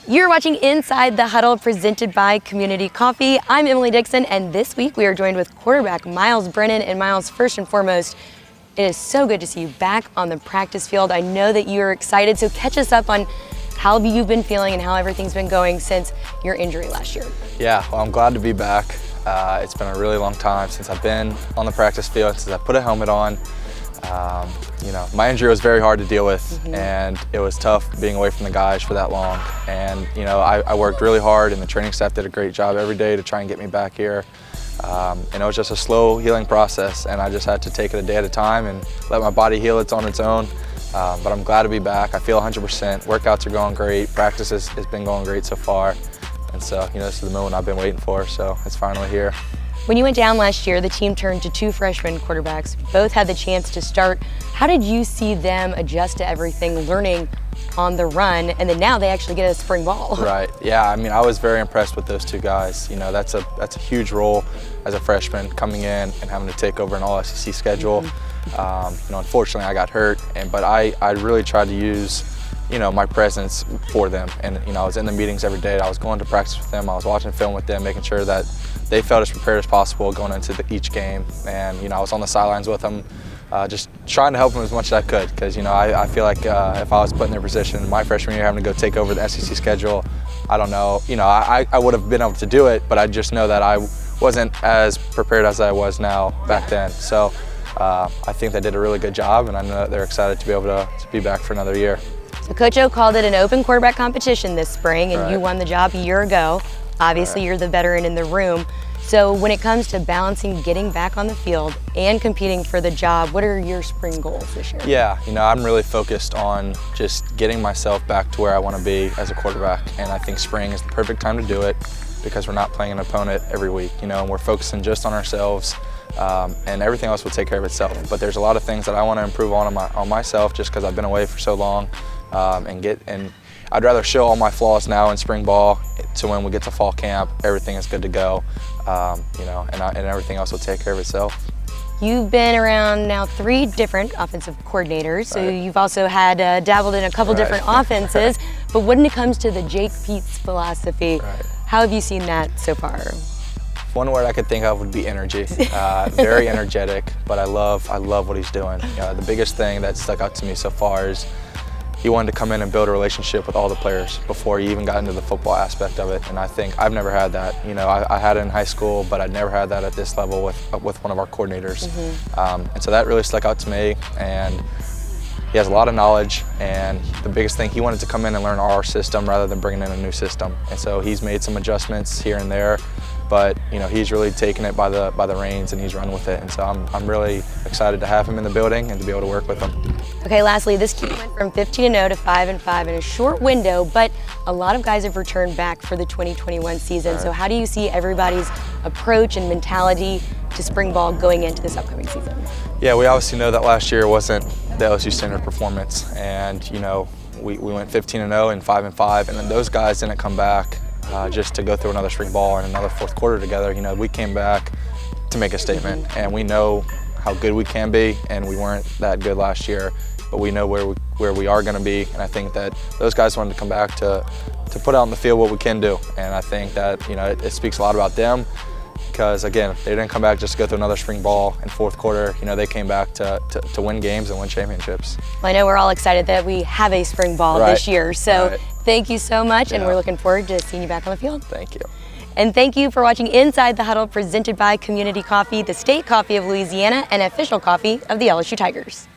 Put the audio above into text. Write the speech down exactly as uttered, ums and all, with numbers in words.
You're watching Inside the Huddle, presented by Community Coffee. I'm Emily Dixon, and this week we are joined with quarterback Myles Brennan. And Myles, first and foremost, it is so good to see you back on the practice field. I know that you're excited, so catch us up on how you've been feeling and how everything's been going since your injury last year. Yeah, well, I'm glad to be back. Uh, it's been a really long time since I've been on the practice field, since I put a helmet on. Um, you know, my injury was very hard to deal with, mm-hmm. and it was tough being away from the guys for that long. And you know, I, I worked really hard, and the training staff did a great job every day to try and get me back here. Um, and it was just a slow healing process, and I just had to take it a day at a time and let my body heal it's on its own. Um, but I'm glad to be back. I feel one hundred percent. Workouts are going great. Practice has, has been going great so far. And so, you know, this is the moment I've been waiting for, so it's finally here. When you went down last year, the team turned to two freshman quarterbacks. Both had the chance to start. How did you see them adjust to everything, learning on the run, and then now they actually get a spring ball? Right, yeah, I mean, I was very impressed with those two guys. You know, that's a, that's a huge role as a freshman, coming in and having to take over an all S E C schedule. Mm-hmm. um, you know, unfortunately, I got hurt, and but I, I really tried to use you know, my presence for them. And, you know, I was in the meetings every day. I was going to practice with them. I was watching film with them, making sure that they felt as prepared as possible going into the, each game. And, you know, I was on the sidelines with them, uh, just trying to help them as much as I could. Because, you know, I, I feel like uh, if I was put in their position my freshman year, having to go take over the S E C schedule, I don't know, you know, I, I would have been able to do it, but I just know that I wasn't as prepared as I was now back then. So uh, I think they did a really good job, and I know that they're excited to be able to, to be back for another year. So Coach O called it an open quarterback competition this spring, and right. you won the job a year ago. Obviously, right. You're the veteran in the room. So when it comes to balancing getting back on the field and competing for the job, what are your spring goals this year? Yeah, you know, I'm really focused on just getting myself back to where I want to be as a quarterback, and I think spring is the perfect time to do it because we're not playing an opponent every week, you know, and we're focusing just on ourselves. Um, and everything else will take care of itself. But there's a lot of things that I want to improve on on, my, on myself just because I've been away for so long. Um, and get and I'd rather show all my flaws now in spring ball, so when we get to fall camp, everything is good to go. Um, you know, and, I, and everything else will take care of itself. You've been around now three different offensive coordinators, so right. You've also had uh, dabbled in a couple right. different offenses. But when it comes to the Jake Peetz philosophy, right. how have you seen that so far? One word I could think of would be energy. Uh, very energetic, but I love I love what he's doing. Uh, the biggest thing that stuck out to me so far is he wanted to come in and build a relationship with all the players before he even got into the football aspect of it. And I think I've never had that. You know, I, I had it in high school, but I'd never had that at this level with with one of our coordinators. Mm-hmm. um, and so that really stuck out to me. And he has a lot of knowledge, and the biggest thing, he wanted to come in and learn our system rather than bringing in a new system. And so he's made some adjustments here and there, but you know, he's really taken it by the by the reins and he's run with it. And so I'm, I'm really excited to have him in the building and to be able to work with him. Okay, lastly, this team went from fifteen and oh to five and five in a short window, but a lot of guys have returned back for the twenty twenty-one season. Right. So how do you see everybody's approach and mentality to spring ball going into this upcoming season? Yeah, we obviously know that last year wasn't the L S U standard performance, and you know, we, we went fifteen and oh and five and five, and then those guys didn't come back uh, just to go through another spring ball and another fourth quarter together. You know, we came back to make a statement, and we know how good we can be, and we weren't that good last year, but we know where we, where we are going to be, and I think that those guys wanted to come back to, to put out on the field what we can do, and I think that, you know, it, it speaks a lot about them. Because again, they didn't come back just to go through another spring ball in fourth quarter. You know, they came back to, to, to win games and win championships. Well, I know we're all excited that we have a spring ball right. this year. So right. thank you so much, yeah. and we're looking forward to seeing you back on the field. Thank you. And thank you for watching Inside the Huddle, presented by Community Coffee, the state coffee of Louisiana and official coffee of the L S U Tigers.